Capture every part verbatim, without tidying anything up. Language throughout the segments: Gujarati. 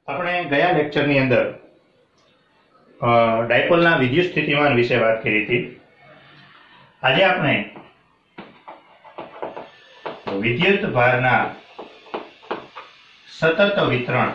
આપણે ગયા લેક્ચરની અંદર ડાયપોલના વિદ્યુત સ્થિતિમાન વિશે વાત કરી હતી. આજે આપણે વિદ્યુત ભારના સતત વિતરણ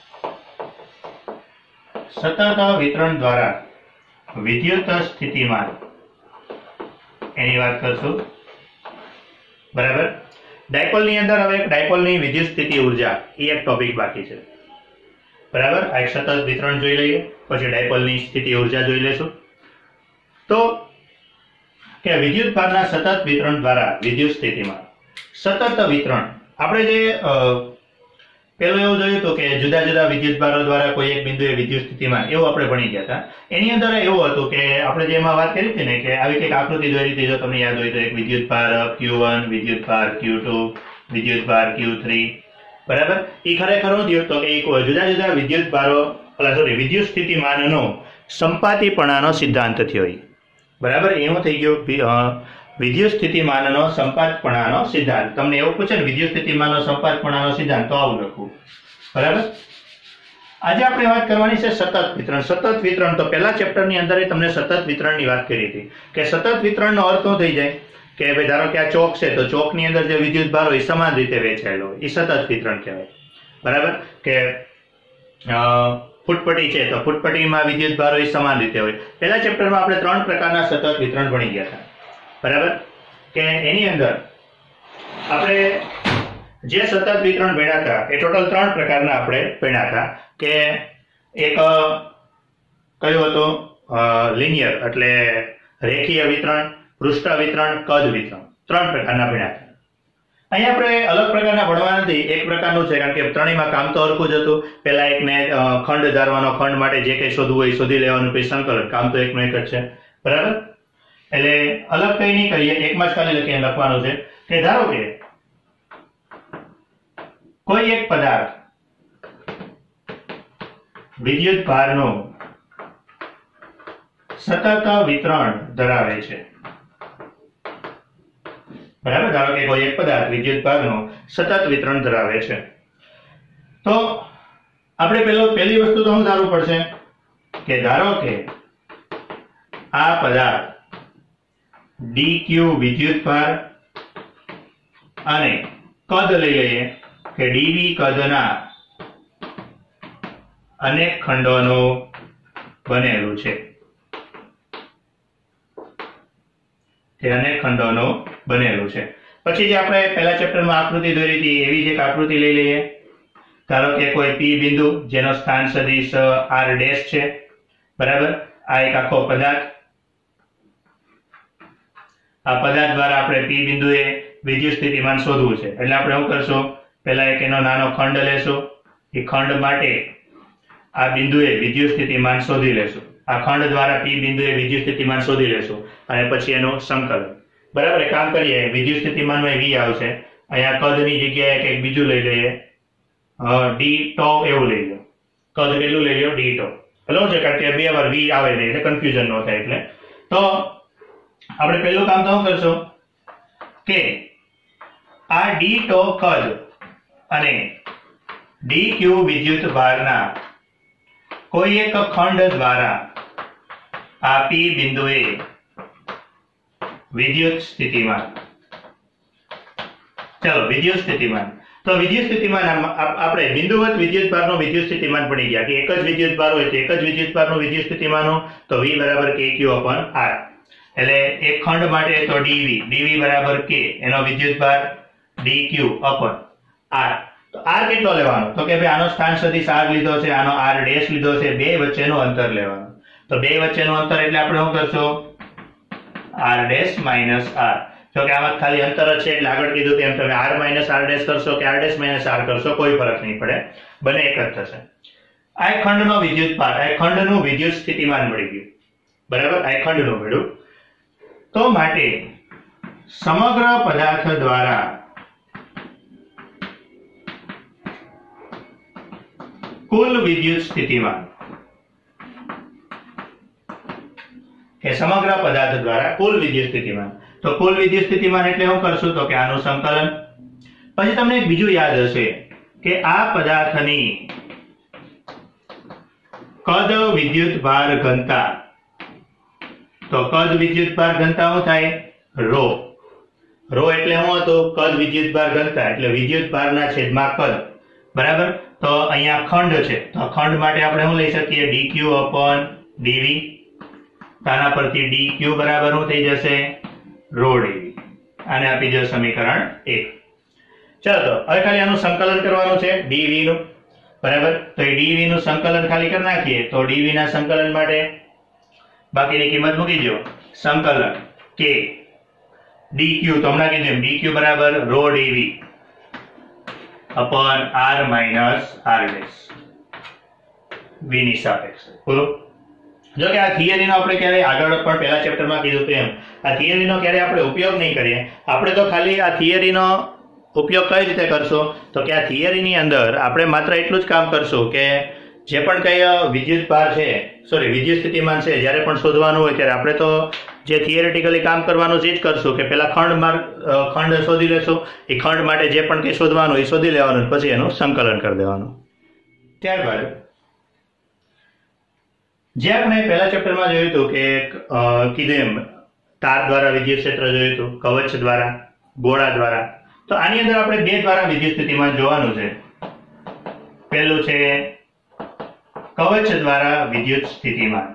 સતત વિતરણ દ્વારા વિદ્યુત સ્થિતિમાન એની વાત કરશું. બરાબર. ડાયપોલની અંદર હવે ડાયપોલની વિદ્યુત સ્થિતિ ઉર્જા એ એક ટોપિક બાકી છે. બરાબર. આ એક સતત વિતરણ જોઈ લઈએ, પછી ડાયપોલની સ્થિતિ ઉર્જા જોઈ લેશું. તો કે વિદ્યુત ભારના સતત વિતરણ દ્વારા વિદ્યુત સ્થિતિમાન. સતત વિતરણ આપણે જે પેલું એવું જોયું હતું કે જુદા જુદા વિદ્યુત ભારો દ્વારા કોઈ એક બિંદુએ વિદ્યુત સ્થિતિમાન એવું આપણે ભણી ગયા હતા. એની અંદર એવું હતું કે આપણે જે એમાં વાત કરી હતી ને કે આવી કંઈક આકૃતિ દોરી હતી. જો તમને યાદ હોય તો એક વિદ્યુત ભાર ક્યુ વન, વિદ્યુત ભાર ક્યુ ટુ, વિદ્યુત ભાર ક્યુ થ્રી. બરાબર. એ ખરેખર શું થયું તો કે એક જુદા જુદા વિદ્યુત ભારો સોરી વિદ્યુત સ્થિતિમાનનો સંપાતીપણાનો સિદ્ધાંત થયો. બરાબર. એવું થઈ ગયું વિદ્યુત સ્થિતિમાનનો સંપાતપણાનો સિદ્ધાંત. તમને એવું પૂછે ને વિદ્યુત સ્થિતિમાનનો સંપાતપણાનો સિદ્ધાંત તો આવું લખવું. બરાબર. આજે આપણે વાત કરવાની છે સતત વિતરણ. સતત વિતરણ તો પહેલા ચેપ્ટરની અંદર તમને સતત વિતરણની વાત કરી હતી કે સતત વિતરણનો અર્થ શું થઈ જાય કે ભાઈ ધારો કે આ ચોક છે તો ચોકની અંદર જે વિદ્યુત ભાર હોય એ સમાન રીતે વહેંચાયેલો હોય, એ સતત વિતરણ કહેવાય. બરાબર. કે ફૂટપટ્ટી છે તો ફૂટપટ્ટીમાં વિદ્યુત ભાર હોય સમાન રીતે હોય. પહેલા ચેપ્ટરમાં આપણે ત્રણ પ્રકારના સતત વિતરણ ભણી ગયા હતા. બરાબર. કે એની અંદર આપણે જે સતત વિતરણ ભણ્યા હતા એ ટોટલ ત્રણ પ્રકારના આપણે ભણ્યા હતા. કે એક કયું હતું લિનિયર એટલે રેખીય વિતરણ, પૃષ્ઠ વિતરણ, કદ વિતરણ. ત્રણ પ્રકારના ભણ્યા હતા. અહીંયા આપણે અલગ પ્રકારના ભણવા નથી. એક પ્રકારનું છે કારણ કે ત્રણેયમાં કામ તો હરખું જ હતું. પહેલા એકને ખંડ ધારવાનો, ખંડ માટે જે કંઈ શોધવું હોય શોધી લેવાનું, પછી સંકલન. કામ તો એકનું એક જ છે. બરાબર. એટલે અલગ કઈ નહીં કરીએ, એકમાં જ ખાલી લખીને લખવાનું છે કે ધારો કે કોઈ એક પદાર્થ વિદ્યુત ભારનું સતત વિતરણ ધરાવે છે. બરાબર. ધારો કે કોઈ એક પદાર્થ વિદ્યુત ભારનું સતત વિતરણ ધરાવે છે તો આપણે પેલો પહેલી વસ્તુ તો શું ધારવું પડશે કે ધારો કે આ પદાર્થ ડીક્યુ વિદ્યુત ભાર અને કદ લઈ લઈએ કે ડીવી કદના અનેક ખંડોનું બનેલું છે. કે અનેક ખંડોનું બનેલું છે. પછી જે આપણે પહેલા ચેપ્ટરમાં આકૃતિ દોરી હતી એવી જ એક આકૃતિ લઈ લઈએ. ધારો કે કોઈ પી બિંદુ જેનો સ્થાન સદિશ આર ડેશ છે. બરાબર. આ એક આખો પદાર્થ. આ પદાર્થ દ્વારા આપણે પી બિંદુએ વિદ્યુત સ્થિતિમાન શોધવું છે. એટલે આપણે શું કરશું, પહેલા એક એનો નાનો ખંડ લેશું. એ ખંડ માટે આ બિંદુએ વિદ્યુત સ્થિતિમાન શોધી લેશું. આ ખંડ દ્વારા પી બિંદુએ વિદ્યુત સ્થિતિમાન શોધી લેશું અને પછી એનું સંકલન. બરાબર. એક કામ કરીએ, વિદ્યુત સ્થિતિમાનમાં વી આવશે. અહીંયા કદની જગ્યાએ કંઈક બીજું લઈ લઈએ, ડી ટો એવું લઈ લો. કદ કેટલું લઈ લો? ડી ટો. ભલો છે કારણ કે બે વાર વી આવે નહીં એટલે કન્ફ્યુઝન ન થાય. એટલે તો આપણે પહેલું કામ તો શું કરશું કે આ ડી ટો કદ અને ડી ક્યુ વિદ્યુત ભારના કોઈ એક ખંડ દ્વારા આ પી બિંદુએ વિદ્યુત સ્થિતિમાન. ચલો વિદ્યુત સ્થિતિમાન. તો વિદ્યુત સ્થિતિમાન આપણે બિંદુવત વિદ્યુત ભારનો વિદ્યુત સ્થિતિમાન ભણી ગયા કે એક જ વિદ્યુત ભાર હોય તો એક જ વિદ્યુત ભારનું વિદ્યુત સ્થિતિમાન તો વી બરાબર કે ક્યુ અપોન આર. એટલે એક ખંડ માટે તો ડીવી ડીવી બરાબર કે એનો વિદ્યુત ભાર ડીક્યુ અપોન આર. તો આર કેટલો લેવાનો તો કે ભાઈ આનો સ્થાન સદિશ આર લીધો છે, આનો આર ડેશ લીધો છે. બે વચ્ચેનું અંતર લેવાનું. તો બે વચ્ચેનું અંતર એટલે આપણે શું કરશું આર ડેશ માઇનસ આર. જો કે આમાં ખાલી અંતર જ છે એટલે આગળ કીધું તેમ તમે આર માઇનસ આર ડેશ કરશો કે આર ડેશ માઇનસ આર કરશો કોઈ ફરક નહીં પડે, બંને એક જ થશે. આ ખંડનો વિદ્યુત ભાર, આ ખંડનું વિદ્યુત સ્થિતિમાન મળી ગયું. બરાબર. આ ખંડનું મળ્યું. તો માટે સમગ્ર પદાર્થ દ્વારા કુલ વિદ્યુત સ્થિતિમાન કે સમગ્ર પદાર્થ દ્વારા કુલ વિદ્યુત સ્થિતિમાન. તો કુલ વિદ્યુત સ્થિતિમાન એટલે શું કરશું તો કે આનું સંકલન. પછી તમને એક બીજું યાદ હશે કે આ પદાર્થની કદ વિદ્યુત ભાર ઘનતા. તો કદ વિદ્યુત ભાર ઘનતા શું થાય? રો. રો એટલે શું હતું? કદ વિદ્યુત ભાર ઘનતા એટલે વિદ્યુત ભારના છેદમાં કદ. બરાબર. તો અહીંયા ખંડ છે, તો ખંડ માટે આપણે શું લઈ શકીએ? dq upon dv. આના પરથી dq બરાબર શું થઈ જશે? Rho dv. આને આપી દો સમીકરણ એક. ચાલો તો હવે ખાલી આનું સંકલન કરવાનું છે dv નું. બરાબર. તો એ dv નું સંકલન ખાલી કરી નાખીએ તો dv ના સંકલન માટે બાકીની કિંમત મૂકી દો. સંકલન k dq તો હમણાં કીધું dq બરાબર rho dv upon r minus r dash v ની સાપેક્ષે. બોલો. જો કે આ થિયરીનો આપણે ક્યારે આગળ પણ પહેલા ચેપ્ટરમાં કીધું તેમ આ થિયરીનો ક્યારે આપણે ઉપયોગ નહીં કરીએ. આપણે તો ખાલી આ થિયરીનો ઉપયોગ કઈ રીતે કરશો? તો કે આ થિયરીની અંદર આપણે માત્ર એટલું જ કામ કરશું કે જે પણ કંઈ વિદ્યુત ભાર છે, સોરી વિદ્યુત સ્થિતિમાન છે, જ્યારે પણ શોધવાનું હોય ત્યારે આપણે તો જે થિયરેટિકલી કામ કરવાનું છે એ જ કરશું કે પહેલા ખંડ માર્ગ ખંડ શોધી લેશું. એ ખંડ માટે જે પણ કંઈ શોધવાનું એ શોધી લેવાનું, પછી એનું સંકલન કરી દેવાનું. ત્યારબાદ જે આપણે પહેલા ચેપ્ટરમાં જોયું હતું કે કીધું એમ તાર દ્વારા વિદ્યુત ક્ષેત્ર જોયું હતું, કવચ દ્વારા, ગોળા દ્વારા. તો આની અંદર આપણે બે દ્વારા વિદ્યુત સ્થિતિમાન જોવાનું છે. પહેલું છે કવચ દ્વારા વિદ્યુત સ્થિતિમાન.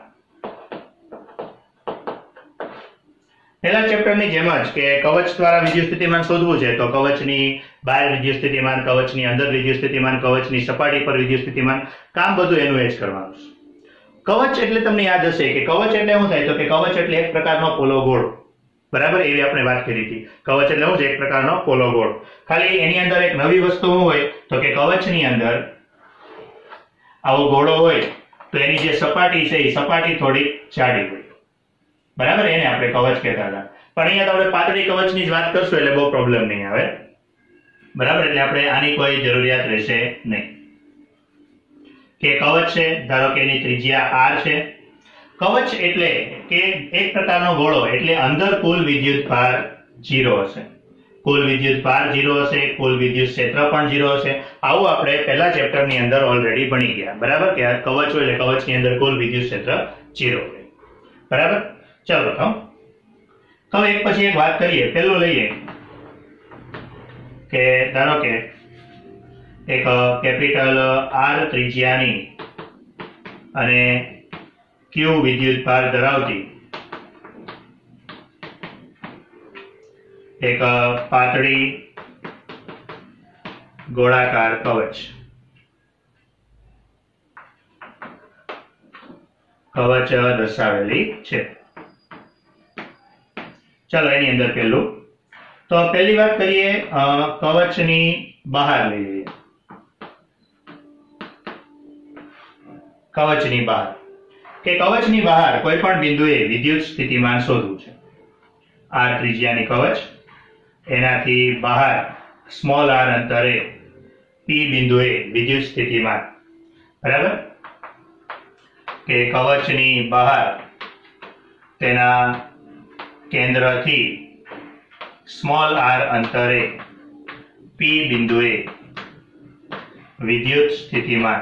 પહેલા ચેપ્ટરની જેમ જ કે કવચ દ્વારા વિદ્યુત સ્થિતિમાન શોધવું છે તો કવચની બહાર વિદ્યુત સ્થિતિમાન, કવચની અંદર વિદ્યુત સ્થિતિમાન, કવચની સપાટી પર વિદ્યુત સ્થિતિમાન, કામ બધું એનું એ જ કરવાનું છે. કવચ એટલે તમને યાદ હશે કે કવચ એટલે શું થાય? તો કે કવચ એટલે એક પ્રકારનો પોલો ગોળ. બરાબર. એવી આપણે વાત કરી હતી. કવચ એટલે શું છે? એક પ્રકારનો પોલો ગોળ. ખાલી એની અંદર એક નવી વસ્તુ શું હોય તો કે કવચની અંદર આવો ગોળો હોય તો એની જે સપાટી છે એ સપાટી થોડી જાડી હોય. બરાબર. એને આપણે કવચ કહેતા હતા. પણ અહીંયા તો આપણે પાતળી કવચની જ વાત કરશું એટલે બહુ પ્રોબ્લેમ નહીં આવે. બરાબર. એટલે આપણે આની કોઈ જરૂરિયાત રહેશે નહીં. કે કવચ છે, ધારો કે એની ત્રિજ્યા r છે. કવચ એટલે કે એક પ્રકારનો ગોળો એટલે અંદર કુલ વિદ્યુત ભાર ઝીરો હશે. કુલ વિદ્યુત ભાર ઝીરો હશે, કુલ વિદ્યુત ક્ષેત્ર પણ ઝીરો હશે. આવું આપણે પહેલા ચેપ્ટરની અંદર ઓલરેડી ભણી ગયા. બરાબર. કે કવચ હોય એટલે કવચની અંદર કુલ વિદ્યુત ક્ષેત્ર ઝીરો હોય. બરાબર. ચાલો તો હવે એક પછી એક વાત કરીએ. પહેલું લઈએ કે ધારો કે એક કેપિટલ R ત્રિજ્યાની અને Q વિદ્યુત ભાર ધરાવતી એક પાતળી ગોળાકાર કવચ કવચ દર્શાવેલી છે. ચાલો એની અંદર પહેલું તો પહેલી વાત કરીએ કવચની બહાર લઈ લઈએ. કવચની બહાર કે કવચની બહાર કોઈ પણ બિંદુએ વિદ્યુત સ્થિતિમાન શોધવું છે. r ત્રિજ્યાની કવચ, એનાથી બહાર સ્મોલ r અંતરે p બિંદુએ વિદ્યુત સ્થિતિમાન. બરાબર. કે કવચની બહાર તેના કેન્દ્રથી સ્મોલ r અંતરે p બિંદુએ વિદ્યુત સ્થિતિમાન.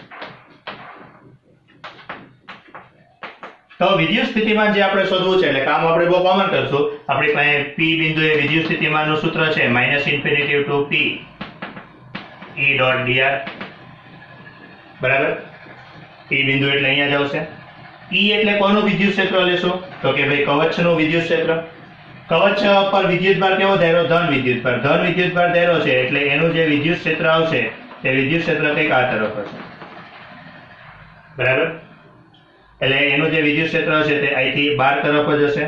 તો વિદ્યુત સ્થિતિમાન જે આપણે શોધવું છે એટલે કામ આપણે બહુ કોમન કરશું. આપણી પાસે p બિંદુએ વિદ્યુત સ્થિતિમાનનું સૂત્ર છે minus infinity to p e dot dr. બરાબર. p બિંદુ એટલે અહીંયા જ આવશે. E એટલે કોનું વિદ્યુત ક્ષેત્ર લેશું? તો કે ભાઈ કવચનું વિદ્યુત ક્ષેત્ર. કવચ પર વિદ્યુત ભાર કેવો ધાર્યો? ધન વિદ્યુત ભાર. ધન વિદ્યુત ભાર ધાર્યો છે એટલે એનું જે વિદ્યુત ક્ષેત્ર આવશે તે વિદ્યુત ક્ષેત્ર કંઈક આ તરફ હશે. બરાબર. એટલે એનું જે વિદ્યુત ક્ષેત્ર હશે તે અહીંથી બાર તરફ જ હશે.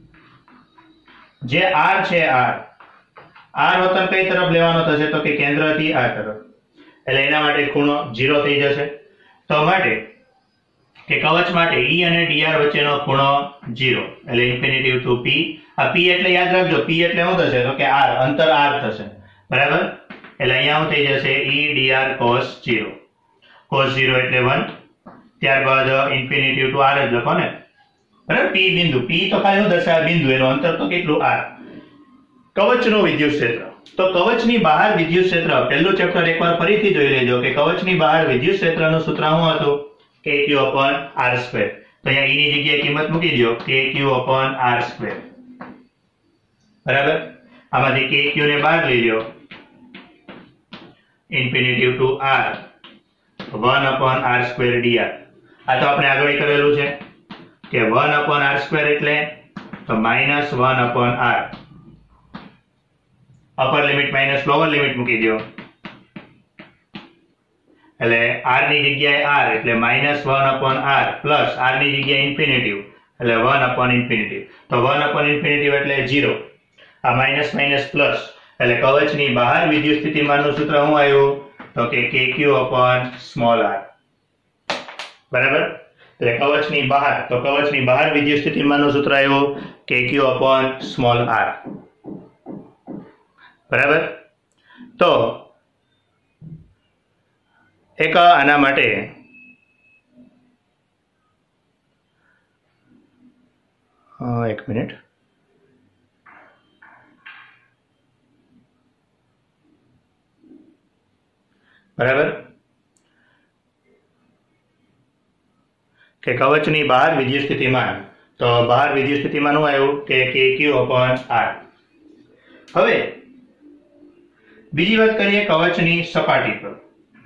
જે r છે r r વતન કઈ તરફ લેવાનો થશે? તો કે કેન્દ્રથી આ તરફ. એટલે એના માટે ખૂણો ઝીરો થઈ જશે. તો માટે કે કવચ માટે E અને dr વચ્ચેનો ખૂણો ઝીરો એટલે ઇન્ફિનિટી ટુ p. આ p એટલે યાદ રાખજો, p એટલે શું થશે? તો કે r અંતર r થશે. બરાબર. એટલે અહીંયા શું થઈ જશે? E dr cos zero. cos zero એટલે વન. ત્યારબાદ ઇન્ફિનિટી ટુ r જ લખો ને. બરાબર. p બિંદુ, p તો ખાલી શું દર્શાવે? બિંદુ. એનું અંતર તો કેટલું? r. કવચનું વિદ્યુત ક્ષેત્ર. તો કવચની બહાર વિદ્યુત ક્ષેત્ર પહેલું ચેપ્ટર એકવાર ફરીથી જોઈ લેજો કે કવચની બહાર વિદ્યુત ક્ષેત્રનું સૂત્ર શું હતું? કે ક્યુ અપોન આર સ્ક્વેર. તો અહીંયા ઈ ની જગ્યાએ કિંમત મૂકી દો કે ક્યુ અપોન આર સ્ક્વેર. બરાબર, આમાંથી કે ક્યુ ને બહાર લઈ લો, infinity to r one upon r square d r. આ તો આપણે આગળ કરેલું છે કે વન અપોન આર સ્ક્વેર એટલે તો minus one upon r. Upper limit minus lower limit મૂકી દો એટલે r ની જગ્યાએ r એટલે minus one upon r plus r ની જગ્યાએ ઇન્ફિનિટિવ એટલે વન અપોન ઇન્ફિનિટિવ. તો વન અપોન ઇન્ફિનિટિવ એટલે ઝીરો. આ માઇનસ માઇનસ પ્લસ એટલે કવચની બહાર વિદ્યુત સ્થિતિમાનનું સૂત્ર શું આવ્યું તો કે kq અપોન સ્મોલ r. બરાબર, એટલે કવચની બહાર તો કવચની બહાર વિદ્યુત સ્થિતિમાનનું સૂત્ર આવ્યું kq અપોન સ્મોલ r. બરાબર, તો એક આના માટે એક મિનિટ બરાબર કે કવચની બહાર વિદ્યુત સ્થિતિમાન, તો બહાર વિદ્યુત સ્થિતિમાન શું આવ્યું કે kq અપોન r. હવે બીજી વાત કરીએ કવચની સપાટી પર.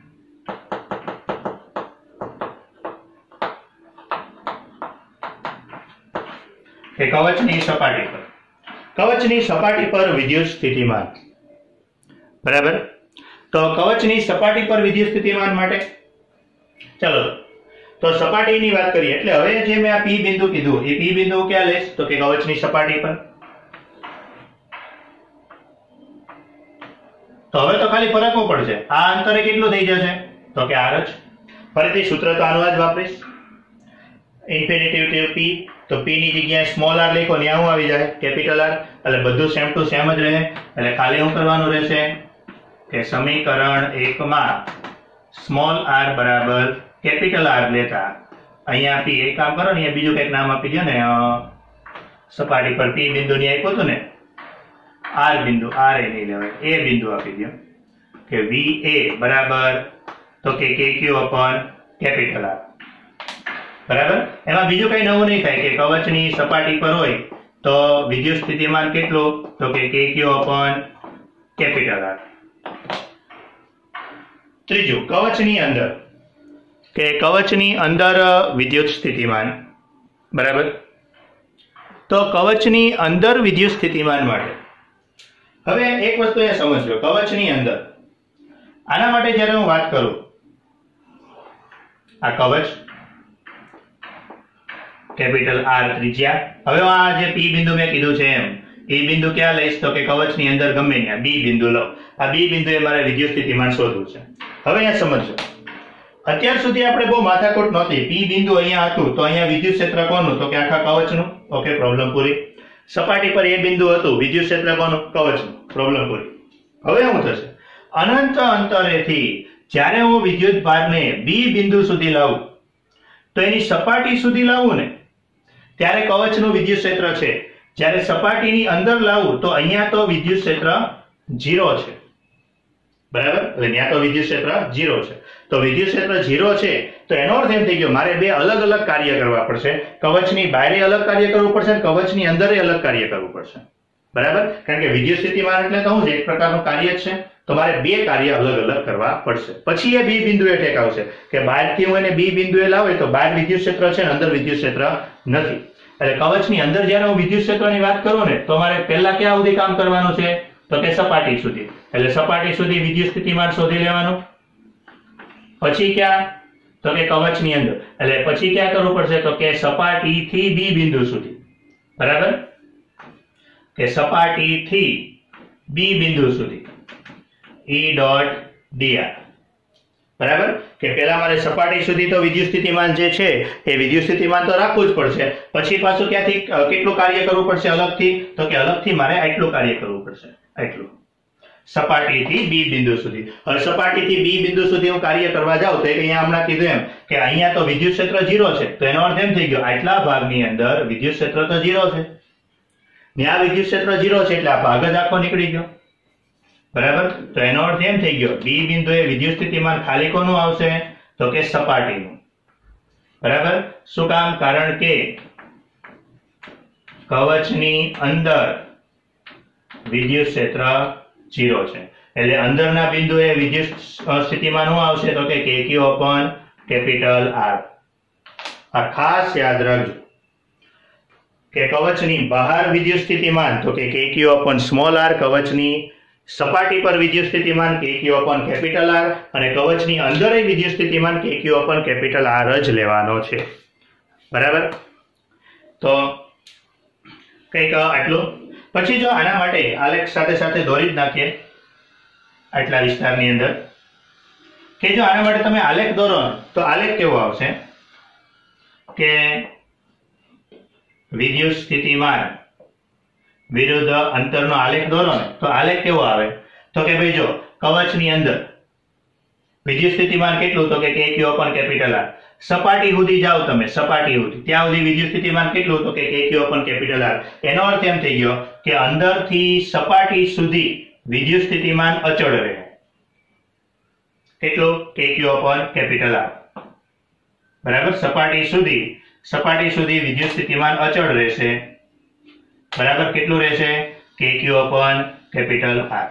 કે કવચની સપાટી પર કવચની સપાટી પર વિદ્યુત સ્થિતિમાન. બરાબર, તો કવચની સપાટી પર વિદ્યુત સ્થિતિમાન માટે ચાલો તો સપાટીની વાત કરીએ. એટલે હવે જે મેં આ P બિંદુ કીધું એ P બિંદુ ક્યાં લઈશ તો કે કવચની સપાટી પર. તો હવે તો ખાલી ફરક શું પડશે, આ અંતરે કેટલું થઈ જશે તો કે r જ. ફરીથી સૂત્ર તો આનું જ વાપરીશ, ઇન્ફિનિટિવ ટુ p. તો p ની જગ્યાએ સ્મોલ r લખો, ત્યાં શું આવી જાય કેપિટલ R. એટલે બધું સેમ ટુ સેમ જ રહે. એટલે ખાલી શું કરવાનું રહેશે કે સમીકરણ એક માં સ્મોલ r બરાબર કેપિટલ R લેતા અહીંયા p એક કામ કરો ને, અહીંયા બીજું કંઈક નામ આપી દો ને, સપાટી પર p બિંદુ ની આપ્યું હતું ને r બિંદુ, r એ નહીં લેવાય, a બિંદુ આપી દો કે va બરાબર તો કે kq અપોન કેપિટલ R. બરાબર, એમાં બીજું કઈ નવું નહીં થાય કે કવચની સપાટી પર હોય તો વિદ્યુત સ્થિતિમાન કેટલું તો કે kq અપોન કેપિટલ R. ત્રીજું કવચની અંદર કે કવચની અંદર વિદ્યુત સ્થિતિમાન. બરાબર, તો કવચની અંદર વિદ્યુત સ્થિતિમાન માટે હવે એક વસ્તુ એ સમજજો, કવચની અંદર આના માટે જ્યારે હું વાત કરું, આ કવચ કેપિટલ R ત્રિજ્યા. હવે આ જે P બિંદુ મેં કીધું છે એમ એ બિંદુ ક્યાં લઈશ તો કે કવચની અંદર ગમે ત્યાં B બિંદુ લો. આ B બિંદુએ મારે વિદ્યુત સ્થિતિમાન શોધવું છે. હવે અહીંયા સમજો, અત્યાર સુધી આપણે બહુ માથાકૂટ નહોતી. P બિંદુ અહીંયા હતું તો અહીંયા વિદ્યુત ક્ષેત્ર કોનું તો કે આખા કવચનું. ઓકે, પ્રોબ્લેમ પૂરી. સપાટી પર એ બિંદુ હતું, વિદ્યુત ક્ષેત્ર કોનું કવચનું, પ્રોબ્લેમ પૂરી. હવે શું થશે, અનંત અંતરેથી જ્યારે હું વિદ્યુત ભારને B બિંદુ સુધી લાવું તો એની સપાટી સુધી લાવું ને ત્યારે કવચનું વિદ્યુત ક્ષેત્ર છે. જ્યારે સપાટીની અંદર લાવું તો અહીંયા તો વિદ્યુત ક્ષેત્ર ઝીરો છે. બરાબર, એટલે ત્યાં તો વિદ્યુત ક્ષેત્ર ઝીરો છે. તો વિદ્યુત ક્ષેત્ર ઝીરો છે તો એનો અર્થ એમ થઈ ગયો મારે બે અલગ અલગ કાર્ય કરવા પડશે. કવચની બહારે અલગ કાર્ય કરવું પડશે અને કવચની અંદર અલગ કાર્ય કરવું પડશે. બરાબર, કારણ કે વિદ્યુત સ્થિતિમાન એટલે તો શું એક પ્રકારનું કાર્ય જ છે. તો મારે બે કાર્ય અલગ અલગ કરવા પડશે. પછી એ B બિંદુએ ઠેકાવશે કે બહારથી હું એને B બિંદુએ લાવે તો બહાર વિદ્યુત ક્ષેત્ર છે ને અંદર વિદ્યુત ક્ષેત્ર નથી. એટલે કવચની અંદર જ્યારે હું વિદ્યુત ક્ષેત્રની વાત કરું ને તો મારે પહેલા ક્યાં સુધી કામ કરવાનું છે તો કે સપાટી સુધી. એટલે સપાટી સુધી વિદ્યુત સ્થિતિમાન શોધી લેવાનું. પછી ક્યાં તો કે કવચની અંદર. એટલે પછી ક્યાં કરવું પડશે તો કે સપાટીથી B બિંદુ સુધી. બરાબર, કે સપાટીથી B બિંદુ સુધી E ડોટ dr. બરાબર, કે પહેલા મારે સપાટી સુધી તો વિદ્યુત સ્થિતિમાન જે છે એ વિદ્યુત સ્થિતિમાન તો રાખવું જ પડશે. પછી પાછું ક્યાંથી કેટલું કાર્ય કરવું પડશે અલગથી તો કે અલગથી મારે આટલું કાર્ય કરવું પડશે, આટલું સપાટીથી B બિંદુ સુધી. હવે સપાટીથી B બિંદુ સુધી હું કાર્ય કરવા જાઉં તો અહીંયા હમણાં કીધું એમ કે અહીંયા તો વિદ્યુત ક્ષેત્ર ઝીરો છે. તો એનો અર્થ એમ થઈ ગયો આટલા ભાગની અંદર વિદ્યુત ક્ષેત્ર તો ઝીરો છે, ત્યાં વિદ્યુત ક્ષેત્ર ઝીરો છે એટલે આ ભાગ જ આખો નીકળી ગયો. બરાબર, તો એનો અર્થ એમ થઈ ગયો B બિંદુએ વિદ્યુત સ્થિતિમાન ખાલી કોનું આવશે તો કે સપાટીનું. બરાબર. શું કામ? કારણ કે કવચની અંદર વિદ્યુત ક્ષેત્ર ઝીરો છે, એટલે અંદરના બિંદુએ વિદ્યુત સ્થિતિમાન શું આવશે? તો કે કેક્યુ અપોન કેપિટલ આર. આ ખાસ યાદ રાખજો કે કવચની બહાર વિદ્યુત સ્થિતિમાન તો કે કેક્યુ અપોન સ્મોલ આર, કવચની સપાટી પર વિદ્યુત સ્થિતિમાન કેક્યુ અપોન કેપિટલ આર, અને કવચની અંદર વિદ્યુત સ્થિતિમાન કેક્યુ અપોન કેપિટલ આર જ લેવાનો છે. બરાબર. તો કંઈક આટલું. પછી જો આના માટે આલેખ સાથે સાથે દોરી જ નાખીએ આટલા વિસ્તારની અંદર, કે જો આના માટે તમે આલેખ દોરો તો આલેખ કેવો આવશે કે વિદ્યુત સ્થિતિમાન વિરુદ્ધ અંતરનો આલેખ દોરો ને તો આલેખ કેવો આવે? તો કે ભાઈ જો કવચની અંદર વિદ્યુત સ્થિતિમાન કેટલું? તો કે કેક્યુ અપોન કેપિટલ આર. સપાટી સુધી જાઓ તમે, સપાટી સુધી, ત્યાં સુધી વિદ્યુત સ્થિતિમાન કેટલું? તો કે કેક્યુ અપોન કેપિટલ આર. એનો અર્થ એમ થઈ ગયો કે અંદરથી સપાટી સુધી વિદ્યુત સ્થિતિમાન અચળ રહે. કેટલું? K q upon capital R. બરાબર. સપાટી સુધી સપાટી સુધી વિદ્યુત સ્થિતિમાન અચળ રહેશે. બરાબર. કેટલું રહેશે? K q upon capital R.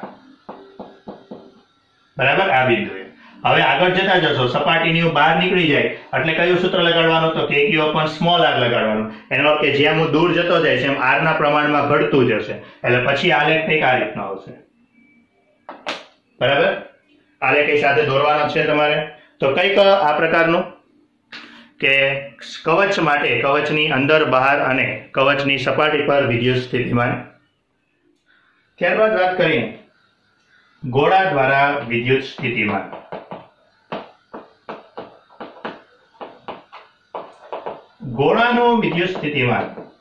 બરાબર. આ બિંદુએ હવે આગળ જતા જશો, સપાટીની બહાર નીકળી જાય એટલે કયું સૂત્ર લગાડવાનું? તો કેક્યુ અપોન સ્મોલ આર લગાડવાનું. એનો અર્થ કે જેમ હું દૂર જતો જાય છે એમ આર ના પ્રમાણમાં ઘટતું જશે, એટલે પછી આલેખ કંઈક આ રીતનો આવશે. બરાબર. આલેખ એ સાથે દોરવાનો છે તમારે. તો કંઈક આ પ્રકારનું કે કવચ માટે કવચની અંદર બહાર અને કવચની સપાટી પર વિદ્યુત સ્થિતિમાન. ત્યારબાદ વાત કરીએ ગોળા દ્વારા વિદ્યુત સ્થિતિમાન. ગોળાનું વિદ્યુત સ્થિતિમાન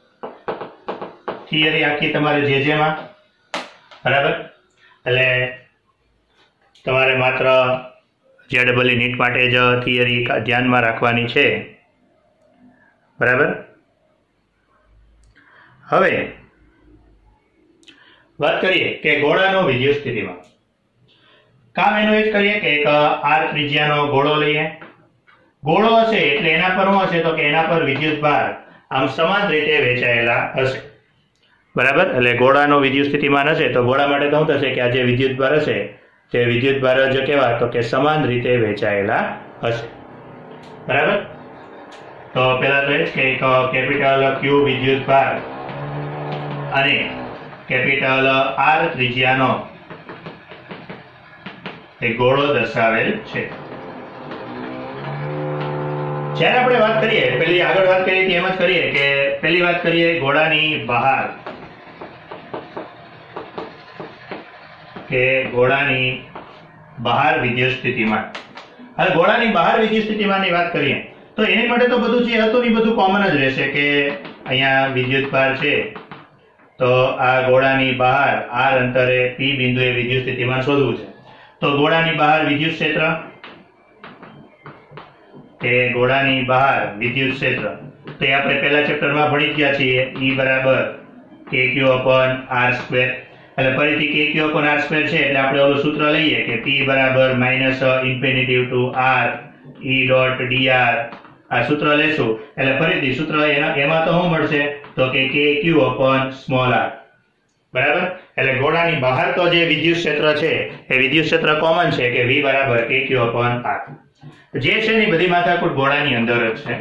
થિયરી આખી તમારે જે જેમાં. બરાબર. એટલે તમારે માત્ર જે ડબલ નીટ માટે જ થિયરી ધ્યાનમાં રાખવાની છે. બરાબર. હવે વાત કરીએ કે ગોળાનો વિદ્યુત સ્થિતિમાન. કામ એનું એ જ કરીએ કે એક આર ત્રિજ્યાનો ગોળો લઈએ. ગોળો હશે એટલે એના પર શું હશે? તો કે એના પર વિદ્યુત ભાર આમ સમાન રીતે વહેંચાયેલા હશે. બરાબર. એટલે ગોળાનો વિદ્યુત સ્થિતિમાન હશે તો ગોળા માટે તો શું થશે કે આ જે વિદ્યુત ભાર હશે તે વિદ્યુત ભાર જ કેવા? તો કે સમાન રીતે વહેંચાયેલા હશે. બરાબર. તો પેલા તો એ જ કે એક કેપિટલ ક્યુ વિદ્યુત ભાર અને કેપિટલ આર ત્રિજ્યાનો એ ગોળો દર્શાવેલ છે. જ્યારે આપણે વાત કરીએ પેલી આગળ વાત કરીએ એમ જ કરીએ કે પેલી વાત કરીએ ગોળાની બહાર કે ગોળાની બહાર વિદ્યુત સ્થિતિમાન. હવે ગોળાની બહાર વિદ્યુત સ્થિતિમાનની વાત કરીએ તો એની માટે તો બધું જે હતું એ બધું કોમન જ રહેશે કે અહીંયા વિદ્યુત ભાર છે તો આ ગોળાની બહાર આર અંતરે પી બિંદુએ વિદ્યુત સ્થિતિમાન શોધવું છે. તો ગોળાની બહાર વિદ્યુત ક્ષેત્ર કે ગોળાની બહાર વિદ્યુત ક્ષેત્ર તો એ આપણે પહેલા ચેપ્ટરમાં ભણી ગયા છીએ. E બરાબર કેક્યુ અપોન આર સ્ક્વેર. એટલે ફરીથી કેક્યુ અપોન આર સ્ક્વેર છે એટલે આપણે ઓલું સૂત્ર લઈએ કે P બરાબર minus infinity to r E dot d r. આ સૂત્ર લેશું એટલે ફરીથી સૂત્ર એના એમાં તો શું મળશે? તો કે કેક્યુ અપોન સ્મોલ આર. બરાબર. એટલે ગોળાની બહાર તો જે વિદ્યુત ક્ષેત્ર છે એ વિદ્યુત ક્ષેત્ર કોમન છે કે V બરાબર કેક્યુ અપોન આર. જે છે ને બધી માથાકૂટ ગોળાની અંદર જ છે.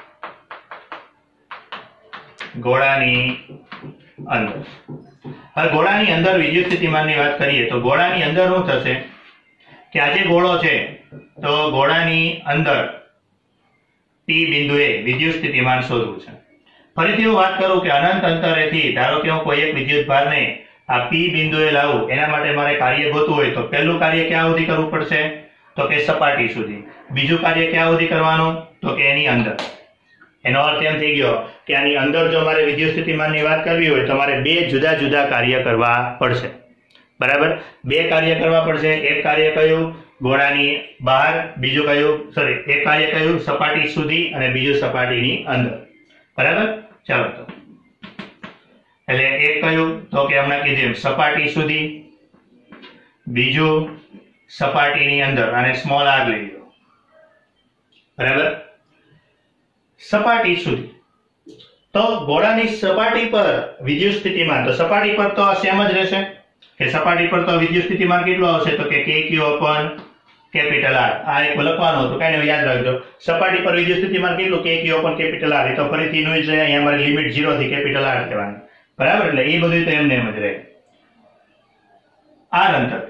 ગોળાની અંદર. હવે ગોળાની અંદર વિદ્યુત સ્થિતિમાનની વાત કરીએ તો ગોળાની અંદર શું થશે કે આ જે ગોળો છે તો ગોળાની અંદર પી બિંદુએ વિદ્યુત સ્થિતિમાન શોધવું છે. ફરીથી હું વાત કરું કે અનંત અંતરેથી ધારો કે હું કોઈ એક વિદ્યુત ભારને આ પી બિંદુએ લાવું એના માટે મારે કાર્ય ગોતવું હોય તો પહેલું કાર્ય ક્યાં સુધી કરવું પડશે? તો કે સપાટી સુધી. બીજું કાર્ય ક્યાં સુધી કરવાનું? તો કે એની અંદર. એનો અર્થ એમ થઈ ગયો કે આની અંદર જો મારે વિદ્યુત સ્થિતિમાનની વાત કરવી હોય તો મારે બે જુદા જુદા કાર્ય કરવા પડશે. બરાબર. બે કાર્ય કરવા પડશે. એક કાર્ય કયું? ગોળાની બહાર. બીજું કયું? સોરી એક કાર્ય કયું? સપાટી સુધી અને બીજું સપાટીની અંદર. બરાબર. ચાલો તો એટલે એક કયું? તો કે હમણાં કીધું સપાટી સુધી, બીજું સપાટીની અંદર અને સ્મોલ આર લઈ લો. બરાબર. સપાટી સુધી. તો ગોળાની સપાટી પર વિદ્યુત સ્થિતિમાન, તો સપાટી પર તો આ સેમ જ રહેશે કે સપાટી પર તો વિદ્યુત સ્થિતિમાન કેટલું આવશે તો કે kq upon કેપિટલ R. આ એક લખવાનું હતું, કાંઈ યાદ રાખજો. સપાટી પર વિદ્યુત સ્થિતિમાન કેટલું kq upon કેપિટલ R. એ તો ફરીથી નું છે, અહીંયા અમારી લિમિટ ઝીરો થી કેપિટલ R કહેવાની, બરાબર. એટલે એ બધું તો એમને એમ જ રહે. R અંતર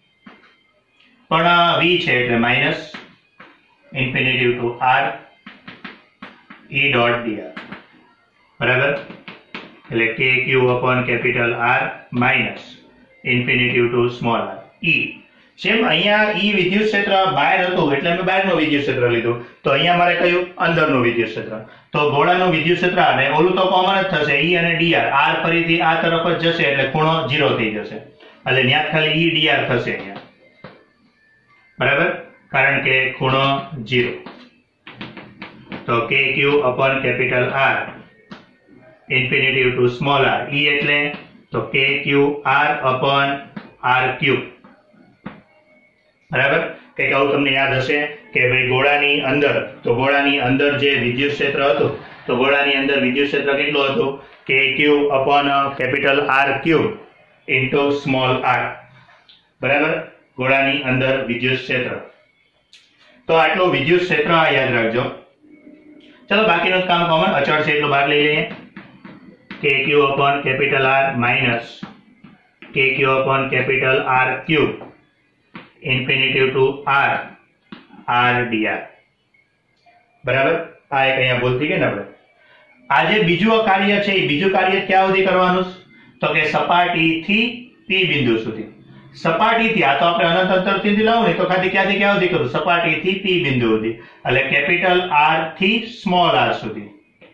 પણ v છે એટલે minus infinity to R e dot dr, બરાબર. એટલે kq upon capital R minus infinity to small r e. જેમ અહીંયા ઈ વિદ્યુત ક્ષેત્ર બહાર હતું એટલે મેં બહારનું વિદ્યુત ક્ષેત્ર લીધું, તો અહીંયા મારે કયું અંદરનું વિદ્યુત ક્ષેત્ર. તો ગોળાનું વિદ્યુત ક્ષેત્ર અને ઓલું તો કોમન જ થશે, ઈ અને dr. r ફરીથી આ તરફ જ જશે એટલે ખૂણો ઝીરો થઈ જશે, એટલે ત્યાં ખાલી ઈ dr થશે અહીંયા, બરાબર, કારણ કે ખૂણો ઝીરો. તો kq upon capital R infinity to small r e એટલે તો kq r upon r cube, બરાબર. કંઈક આવું તમને યાદ હશે કે ભાઈ ગોળાની અંદર, તો ગોળાની અંદર જે વિદ્યુત ક્ષેત્ર હતું, તો ગોળાની અંદર વિદ્યુત ક્ષેત્ર કેટલું હતું kq upon capital R cube into small r, બરાબર. ગોળાની અંદર વિદ્યુત ક્ષેત્ર. તો આટલું વિદ્યુત ક્ષેત્ર યાદ રાખજો. ચલો બાકીનું કામ કોમન અચળ છે એટલું બહાર લઈ લઈએ. kq upon capital R minus kq upon capital R cube infinity to r r dr, બરાબર. આ એક અહીંયા ભૂલ થઈ ગઈ ને આપણે. આ જે બીજું કાર્ય છે એ બીજું કાર્ય ક્યાં સુધી કરવાનું તો કે સપાટીથી p બિંદુ સુધી. સપાટીથી, આ તો આપણે અનંત અંતરથી લાવો ને તો ખાલી ક્યાંથી ક્યાં સુધી કરું, સપાટીથી p બિંદુ સુધી, એટલે કેપિટલ R થી સ્મોલ r સુધી.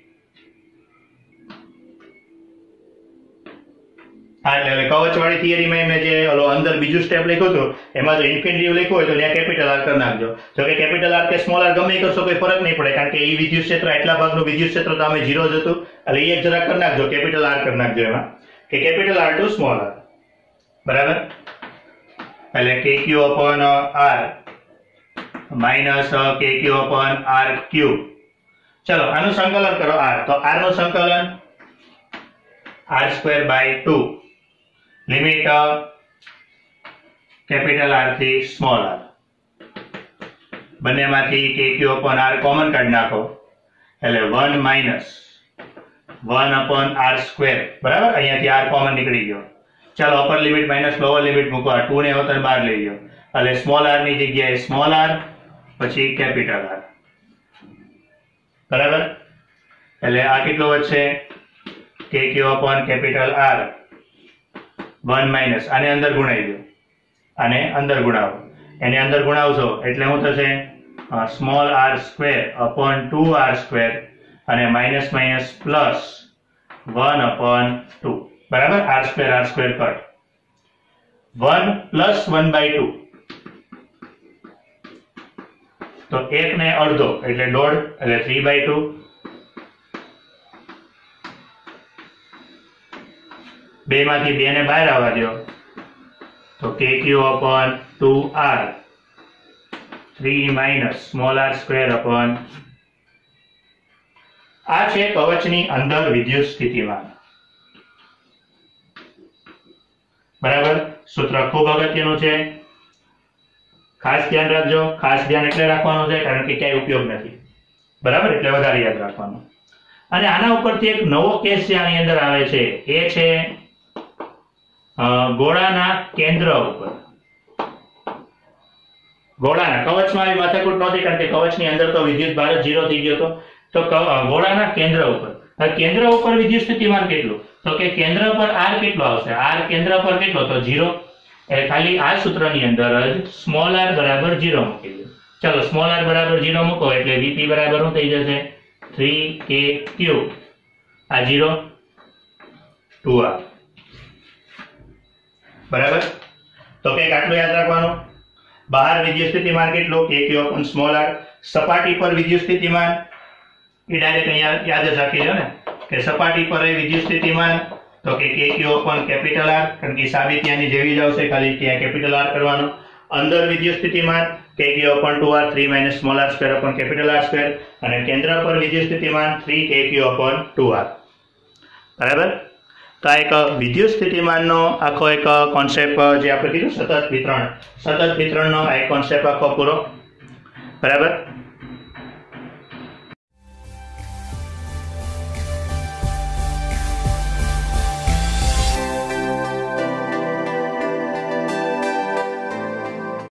હા એટલે કવચવાળી થિયરીમાં મેં જે ઓલો અંદર બીજું સ્ટેપ લખ્યું હતું એમાં જો ઇન્ફિનિટી લખ્યું હોય તો ત્યાં કેપિટલ R કરી નાખજો. જો કે કેપિટલ R કે સ્મોલ r ગમે કરશો કોઈ ફરક નહીં પડે, કારણ કે એ વિદ્યુત ક્ષેત્ર એટલા ભાગનું વિદ્યુત ક્ષેત્ર તો અમે ઝીરો જ હતું, એટલે એ એક જરા કરી નાખજો, કેપિટલ R કરી નાખજો એમાં, કે capital R to small r, બરાબર. એટલે kq upon r minus kq upon r cube. ચલો આનું સંકલન કરો r, તો r નું સંકલન r square by two limit capital R થી સ્મોલ r, બંનેમાંથી kq upon r કોમન કાઢી નાખો એટલે one minus one upon r square, બરાબર. અહીંયાથી r કોમન નીકળી ગયો. ચાલો upper limit minus lower limit મૂકો, આ ટુ ને અવતર બહાર લઈ ગયો એટલે સ્મોલ r ની જગ્યાએ સ્મોલ r પછી કેપિટલ R, બરાબર. એટલે આ કેટલો વધશે kq upon capital R one minus, આને અંદર ગુણાઈ દો, આને અંદર ગુણાવો, એને અંદર ગુણાવશો એટલે શું થશે small r square upon two r square અને minus minus plus one upon two, બરાબર. r square r square cut, one plus one by two, તો એક ને અડધો એટલે દોઢ એટલે થ્રી બાય ટુ, બે માંથી બે ને બહાર આવવા દો તો kq upon two r three minus small r square upon. આ છે કવચની અંદર વિદ્યુત સ્થિતિમાન, બરાબર. સૂત્ર ખૂબ અગત્યનું છે, ખાસ ધ્યાન રાખજો. ખાસ ધ્યાન એટલે રાખવાનું છે કારણ કે ક્યાંય ઉપયોગ નથી, બરાબર, એટલે વધારે યાદ રાખવાનું. અને આના ઉપરથી એક નવો કેસ જે આની અંદર આવે છે એ છે ગોળાના કેન્દ્ર ઉપર. ગોળાના કવચમાં આવી માથાકૂટ નહોતી કારણ કે કવચની અંદર તો વિદ્યુત ભાર ઝીરો થઈ ગયો હતો, તો ગોળાના કેન્દ્ર ઉપર, કેન્દ્ર ઉપર વિદ્યુત સ્થિતિમાન કેટલું તો કે કેન્દ્ર પર r કેટલો આવશે, r કેન્દ્ર પર કેટલો તો ઝીરો, એટલે ખાલી આ સૂત્રની અંદર જ સ્મોલ r બરાબર ઝીરો મૂકી દો. ચાલો સ્મોલ r બરાબર ઝીરો મૂકો એટલે vp બરાબર શું થઈ જશે થ્રી કે ક્યુ, આ ઝીરો ટુ r, બરાબર. તો કંઈક આટલું યાદ રાખવાનું. બહાર વિદ્યુત સ્થિતિમાન કેટલું kq upon સ્મોલ r, સપાટી પર વિદ્યુત સ્થિતિમાન એ ડાયરેક્ટ અહીંયા યાદ જ રાખી લો ને કે સપાટી પર વિદ્યુત સ્થિતિમાન તો કે kq upon કેપિટલ R, કારણ કે સાબિતી આની જેવી જ આવશે, ખાલી ત્યાં કેપિટલ R કરવાનો. અંદર વિદ્યુત સ્થિતિમાન k q upon two r three minus small r square upon capital R square અને કેન્દ્ર પર વિદ્યુત સ્થિતિમાન થ્રી કે ક્યુ અપોન ટુ આર. બરાબર. તો આ એક વિદ્યુત સ્થિતિમાનનો આખો એક કોન્સેપ્ટ જે આપણે કીધું સતત વિતરણ સતત વિતરણનો આ એક કોન્સેપ્ટ આખો પૂરો. બરાબર.